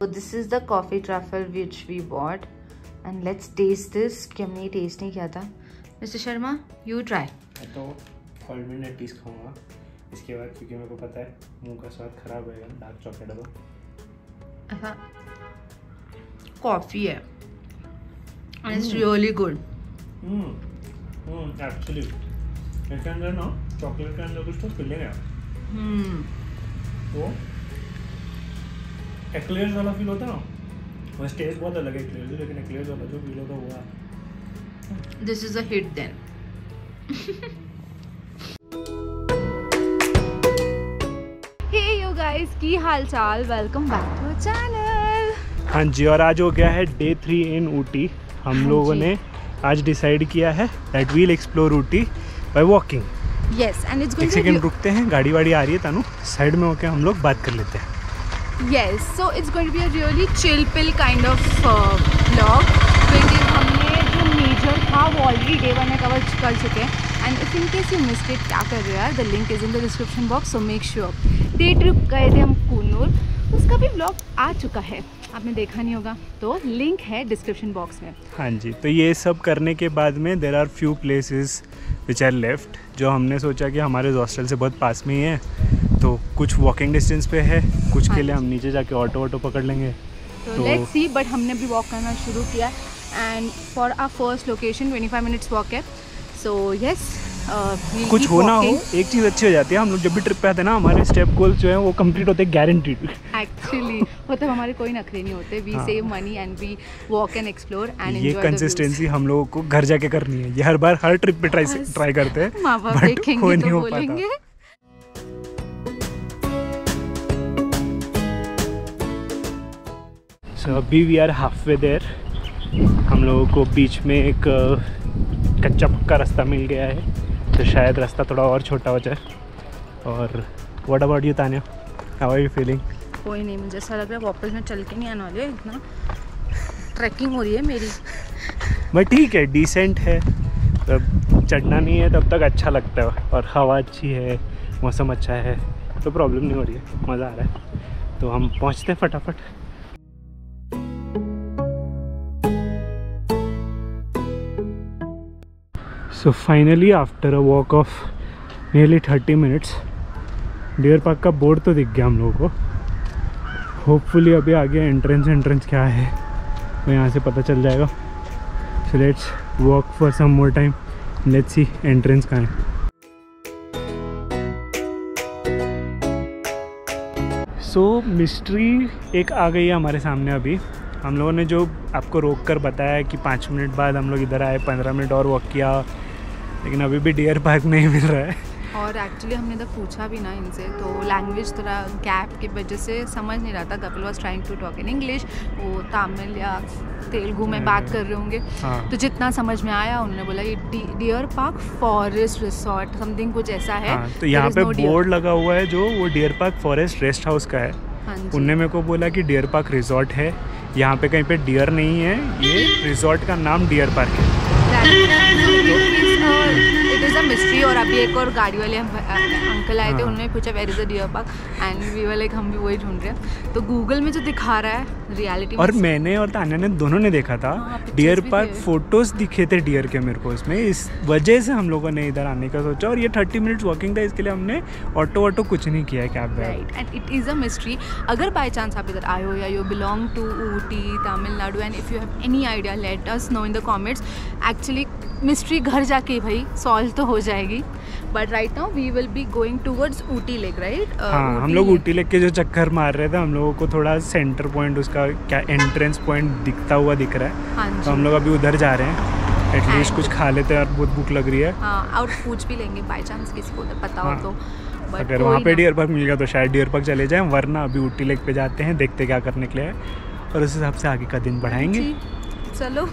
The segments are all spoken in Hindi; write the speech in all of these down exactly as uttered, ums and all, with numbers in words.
This is the coffee truffle which we bought and let's taste this, कि हमने ये टेस्ट नहीं किया था। Mister Sharma, you try. मैं तो फाइव मिनट पीस खाऊंगा इसके बाद, क्योंकि मेरे को पता है मुंह का स्वाद खराब होएगा डार्क चॉकलेट का। ऐसा कॉफी है and it's really good. Hmm hmm actually इसके अंदर ना चॉकलेट के अंदर कुछ तो फीलिंग है। हम्म वो एक्लेयर्स वाला फील होता है ना, वैसे टेस्ट बहुत अलग है एक्लेयर्स से, लेकिन एक्लेयर्स वाला जो फील होता है वो है। This is a hit then. Hey you guys, की हाल चाल, welcome back to our channel. हाँ जी, और आज हो गया है डे थ्री इन ऊटी। हम हाँ लोगों ने आज डिसाइड किया है that we'll explore Ooty by walking. Yes and it's going एक सेकंड रुकते हैं, गाड़ी वाड़ी आ रही है तानू, साइड में होकर हम लोग बात कर लेते हैं। Yes, so it's going to be a really chill pill kind of uh, vlog, क्योंकि हमने जो मेजर था वो ऑलरेडी डे वन में कवर कर चुके हैं। And if in case you missed it, क्या कर रहे हो यार, the link is in the description box, so make sure. Day trip गए थे हम कूनूर, उसका भी व्लॉग आ चुका है, आपने देखा नहीं होगा तो लिंक है डिस्क्रिप्शन बॉक्स में। हाँ जी, तो ये सब करने के बाद में there are few places which are left, जो हमने सोचा कि हमारे हॉस्टल से बहुत पास में ही है, तो कुछ वॉकिंग डिस्टेंस पे है, कुछ के लिए हम नीचे जाके ऑटो ऑटो पकड़ लेंगे। तो लेट्स सी, बट हमने भी वॉक करना शुरू किया and for our first location twenty five minutes walk है। सो यस, कुछ हो ना हो, एक चीज़ अच्छी हो जाती है, हम लोग जब भी ट्रिप पे आते हैं ना, हमारे स्टेप गोल्स जो हैं वो कंप्लीट होते हैं, गारंटीड। एक्चुअली मतलब हमारे कोई नखरे नहीं होते, we save money and we walk and explore and ये कंसिस्टेंसी हम लोगों को घर जाके करनी है। ये हर बार हर ट्रिप पे ट्राई ट्राई करते हैं, माँ बाप देखेंगे तो बोलेंगे। सो अभी we are half way there. हम लोगों को बीच में एक कच्चा पक्का रास्ता मिल गया है, तो शायद रास्ता थोड़ा और छोटा हो जाए। और what about you Tanya, how are you feeling? कोई नहीं, मुझे ऐसा लग रहा है वापस में चल के नहीं आने वाले, इतना ट्रैकिंग हो रही है मेरी। बट ठीक है, डिसेंट है, तब चढ़ना नहीं है तब तक अच्छा लगता है, और हवा अच्छी है, मौसम अच्छा है, तो प्रॉब्लम नहीं हो रही है, मज़ा आ रहा है। तो हम पहुँचते हैं फटाफट। So finally after a walk of nearly thirty minutes deer park का बोर्ड तो दिख गया हम लोगों को। होपफुली अभी आगे एंट्रेंस एंट्रेंस क्या है तो यहाँ से पता चल जाएगा। So let's walk for some more time, let's see entrance कहाँ है। सो मिस्ट्री एक आ गई है हमारे सामने। अभी हम लोगों ने जो आपको रोक कर बताया कि पाँच मिनट बाद हम लोग इधर आए, पंद्रह मिनट और वॉक किया, लेकिन अभी भी डियर पार्क नहीं मिल रहा है। और एक्चुअली हमने तो पूछा भी ना इनसे, तो लैंग्वेज थोड़ा गैप की वजह से समझ नहीं रहा था। Kapil was trying to talk in English, वो तमिल या तेलुगु में बात कर रहे होंगे। हाँ। तो जितना समझ में आया उन्होंने बोला ये deer park forest resort something कुछ ऐसा है। हाँ, तो यहाँ पे बोर्ड लगा हुआ है जो वो deer park forest rest house का है। हाँ, उनने मेरे को बोला कि डियर पार्क रिजॉर्ट है, यहाँ पे कहीं पे डियर नहीं है, ये रिजॉर्ट का नाम डियर पार्क है। It is a mystery. और अभी एक और गाड़ी वाले अंकल आए थे, उन्होंने पूछा where is a deer park and we were like हम भी वही ढूंढ रहे हैं। तो गूगल में जो दिखा रहा है रियलिटी, और मैंने और तान्या ने दोनों ने देखा था। हाँ, डियर पार्क फोटोज दिखे थे डियर के मेरे को इसमें, इस वजह से हम लोगों ने इधर आने का सोचा। और ये थर्टी मिनट्स वॉकिंग था, इसके लिए हमने ऑटो ऑटो कुछ नहीं किया है cab. Right, and it is a mystery. अगर बाई चांस आप इधर आए हो या you belong to Ooty Tamil Nadu and if you have any idea let us know in the comments. Actually mystery घर जाके भाई सॉल्व तो हो जाएगी, but right now we will be going towards Ooty lake, right. हाँ, हम लोग ऊटी लेक के जो चक्कर मार रहे थे, हम लोगों को थोड़ा सेंटर पॉइंट, उसका क्या एंट्रेंस पॉइंट दिखता हुआ दिख रहा है। हाँ, तो हम लोग अभी उधर जा रहे हैं, एटलीस्ट कुछ खा लेते हैं, और बहुत भूख लग रही है। हाँ, और पूछ भी लेंगे बाई चांस किसी को उधर पता हो। हाँ, तो अगर वहाँ पे डियर पार्क मिल गया तो शायद डियर पार्क चले जाएं, वरना अभी ऊटी लेक पे जाते हैं, देखते क्या करने के लिए है, और उस हिसाब से आगे का दिन बढ़ाएंगे। चलो।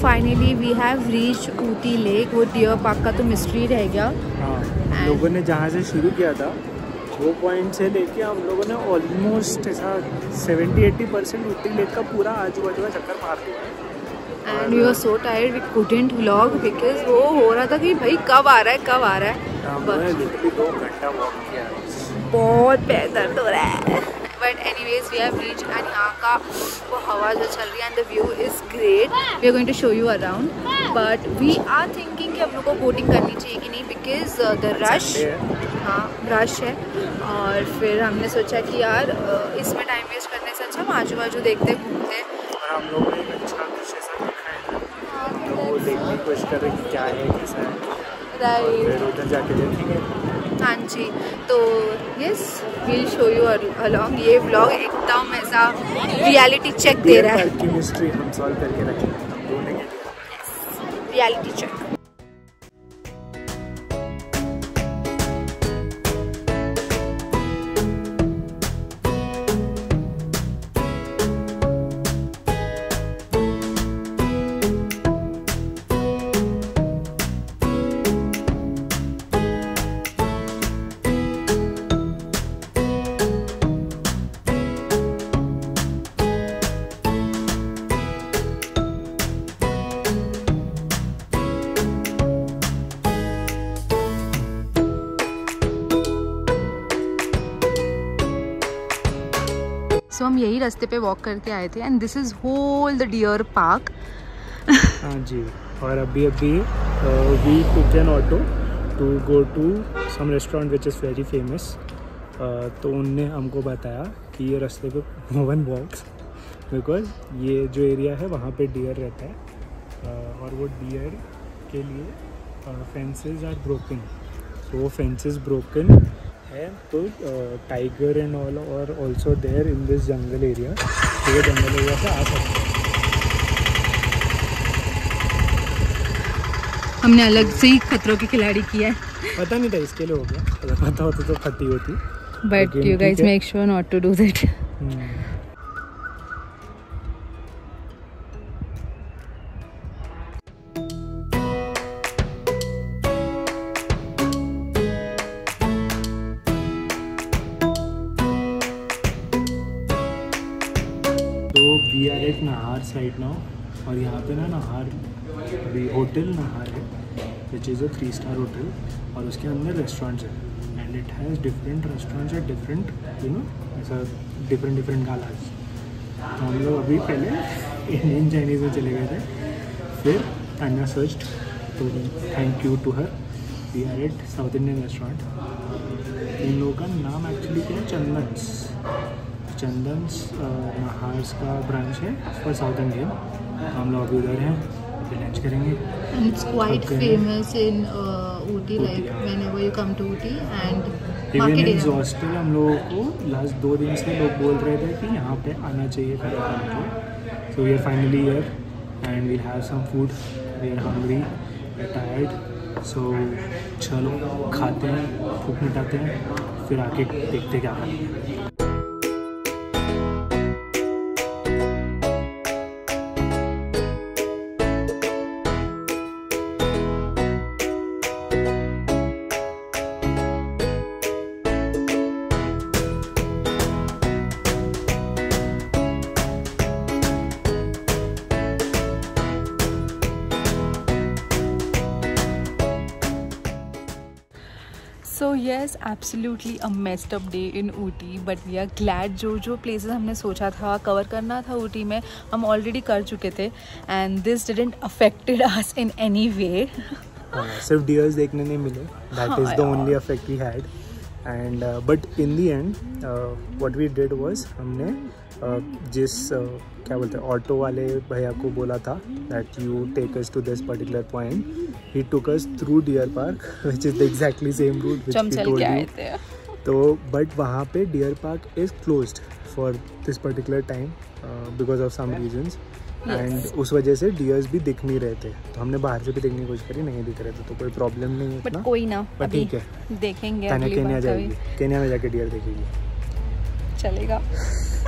Finally we have reach Ooty lake. वो डियर पार्क का तो मिस्ट्री रह गया। हाँ, लोगों ने जहाँ से शुरू किया था वो पॉइंट से लेके हम लोगों ने ऑलमोस्ट ऐसा seventy eighty percent Ooty lake का पूरा आजू बाजू का चक्कर मार दिया। And we were so tired, we couldn't vlog because वो हो रहा था कि भाई कब आ रहा है कब आ रहा है। दो घंटा वॉक किया, बहुत पैर दर्द हो रहा है। But anyways we have reach and यहाँ का वो हवा जो चल रही है and the view is great. We are going to show you around, but we are thinking कि हम लोग को बोटिंग करनी चाहिए कि नहीं बिकॉज द रश, हाँ रश है। और फिर हमने सोचा कि यार इसमें टाइम वेस्ट करने से अच्छा हम आजू बाजू देखते घूमते। और हम लोगों ने एक अच्छा कुछ ऐसा देखा है तो वो देखने की कोशिश कर रहे हैं कि क्या है कैसा है, राइट फिर उधर जाके देखेंगे। हाँ जी, तो yes will show you along. ये व्लॉग एकदम ऐसा रियलिटी चेक दे रहा है, केमिस्ट्री हम सॉल्व करके रखेंगे, रियलिटी चेक। सो हम यही रास्ते पे वॉक करके आए थे and this is whole the deer park. हाँ जी, और अभी अभी we took an auto to go to some restaurant which is very famous. तो उनने हमको बताया कि ये रास्ते पे नो वन वॉक्स बिकॉज ये जो एरिया है वहाँ पे डियर रहता है uh, और वो डियर के लिए फेंसेस आर ब्रोकन। तो वो फेंसेस ब्रोकन है तो टाइगर एंड ऑल और also there in this jungle area. तो ये जंगल एरिया से आ सकते हैं। हमने अलग से ही खतरों के खिलाड़ी किया है, पता नहीं था इसके लिए हो गया, अगर पता होता तो फटी होती। But you guys make sure not to do that. We are at Nahar side now, और यहाँ पे ना नाहर अभी होटल नाहर है which is a three star hotel, और उसके अंदर रेस्टोरेंट्स है and it has different restaurants at different you know ऐसा डिफरेंट डिफरेंट गालाज। तो हम लोग अभी पहले इंडियन चाइनीज़ में चले गए थे, फिर अन्ना सर्च्ड, तो thank you to her. We are at south Indian restaurant. इन लोगों का नाम एक्चुअली क्या है, चंदन्स। चंदन्स नाहर्स का ब्रांच है फॉर साउथ इंडियन। हम लोग अभी उधर हैं, अभी लंच करेंगे। And it's quite famous in Ooty, like whenever you come to Ooty and even in hostel हम लोगों को लास्ट दो दिन से लोग बोल रहे थे कि यहाँ पे आना चाहिए खाना खाने के। So we are finally here and we'll have some food. We are hungry, we are tired, so चलो खाते हैं, भूख मिटाते हैं, फिर आके देखते क्या करेंगे। So yes, absolutely a messed up day in Ooty, but we are glad जो जो places हमने सोचा था कवर करना था ऊटी में हम ऑलरेडी कर चुके थे and this didn't affected us in any way. uh, सिर्फ डियर्स देखने नहीं मिले, that is the only effect we had. And uh, but in the end uh, what we did was हमने uh, जिस uh, क्या बोलते हैं ऑटो वाले भैया को बोला था that you take us to this particular point. He took us through Deer Park, which is the exactly same route which we told you. तो but वहाँ पे Deer Park is closed for this particular time uh, because of some reasons. Yes. And उस वजह से डियर्स भी दिख नहीं रहे थे, तो हमने बाहर से भी देखने की कोशिश करी, नहीं दिख रहे थे, तो कोई प्रॉब्लम नहीं है इतना। But कोई ना, पर ठीक है, देखेंगे केन्या जाएगी, केन्या में जाके डियर देखेगी, चलेगा।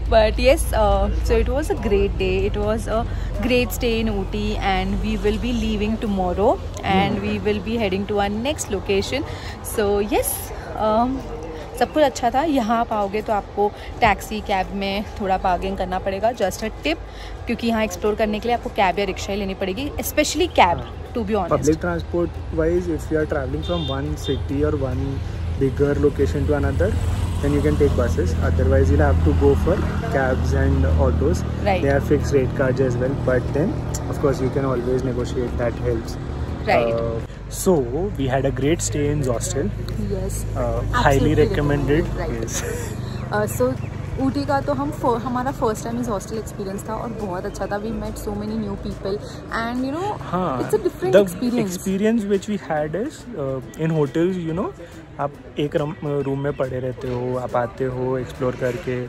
But yes, uh, so it was a great day. It was a great stay in Ooty, and we will be leaving tomorrow, and we will be heading to our next location. So yes, um, सब कुछ अच्छा था. यहाँ आप आओगे तो आपको टैक्सी कैब में थोड़ा बार्गेन करना पड़ेगा, जस्ट अ टिप, क्योंकि यहाँ एक्सप्लोर करने के लिए आपको कैब या रिक्शा ही लेनी पड़ेगी, specially cab, to be honest. Public transport wise if you are travelling from one city और one bigger location to another, then you can take buses. Otherwise you'll have to go for cabs and autos. Right. They are fixed rate cards as well, but then of course you can always negotiate. That helps. Right. Uh, so we had a great stay in Zostel. Yes. Uh, highly recommended. Right. Yes. Uh, so Ooty का तो हम हमारा फर्स्ट टाइम इस हॉस्टल एक्सपीरियंस था और बहुत अच्छा था. We met so many new people and you know it's a different experience. Experience which we had is in hotels, you know आप एक रूम में पड़े रहते हो, आप आते हो एक्सप्लोर करके.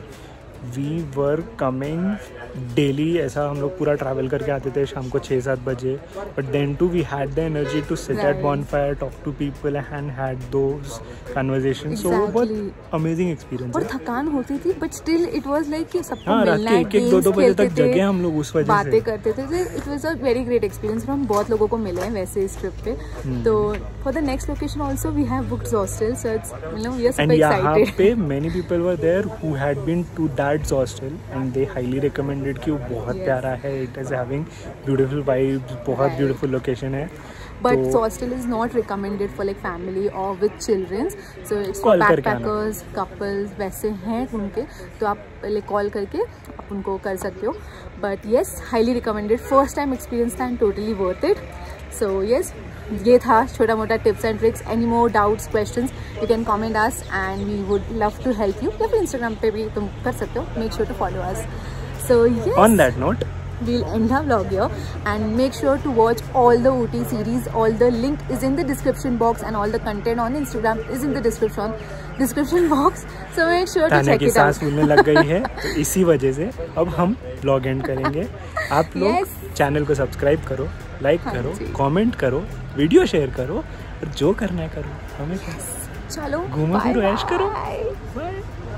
वी वर कमिंग डेली, ऐसा हम लोग पूरा ट्रैवल करके आते थे शाम को छः सात बजे. But then too we had the energy to sit at bonfire, talk to people and had those conversation. So बहुत अमेजिंग एक्सपीरियंस. और थकान होती थी but still it was like कि सबको हाँ, मिलना है, एक एक दो दो बजे तक जगे हम लोग, उस वजह से बातें करते थे. It was a very great experience. हम बहुत लोगों को मिले हैं वैसे इस ट्रिप पे. तो for the next location also we have booked hostel, so it's you know we are super excited. यहाँ पे many people were there who had been to that hostel and they highly recommended कि वो बहुत प्यारा है. It is having beautiful vibes, बहुत ब्यूटीफुल लोकेशन है. But so, hostel is not recommended for like family or with children. So it's for backpackers, couples वैसे हैं उनके, तो आप पहले कॉल करके आप उनको कर सकते हो. But yes, highly recommended. First time experience था and totally worth it. So yes, ये था छोटा मोटा tips and tricks. Any more doubts, questions, you can comment us and we would love to help you. या फिर Instagram पे भी तुम कर सकते हो. Make sure to follow us. So yes. On that note, we'll end our vlog here and make sure to watch all the Ooty series. All the link is in the description box and all the content on Instagram is in the description description box. So make sure to check it out. सांस फूलने लग गई है तो इसी वजह से अब हम vlog end करेंगे. आप लोग yes. चैनल को सब्सक्राइब करो, लाइक हाँ करो, कमेंट करो, वीडियो शेयर करो और जो करना है करो. हमें चलो घूमो फिरो ऐश करो. Bye.